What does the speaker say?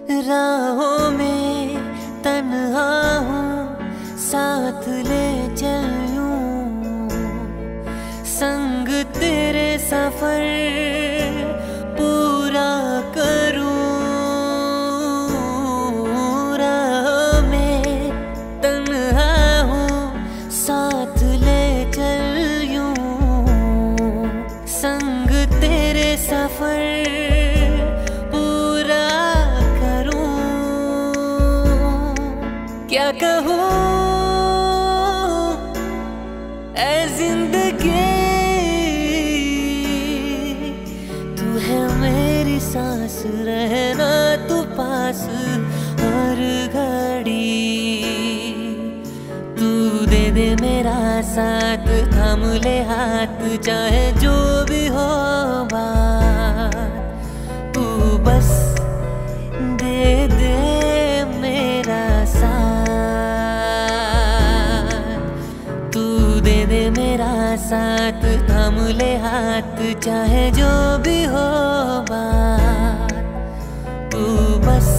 राहों में तन्हा हूँ, साथ ले चल यूं, संग तेरे सफर पूरा करूं। राहों में तन्हा हूँ, साथ ले चल यूं, संग तेरे सफर क्या कहूँ ऐ जिंदगी, तू है मेरी सांस, रहना तू पास हर घड़ी। तू दे दे मेरा साथ, थाम ले हाथ, चाहे जो भी हो बात। तू बस दे दे मेरा साथ, दे दे मेरा साथ, थाम ले हाथ, चाहे जो भी हो बात। तू बस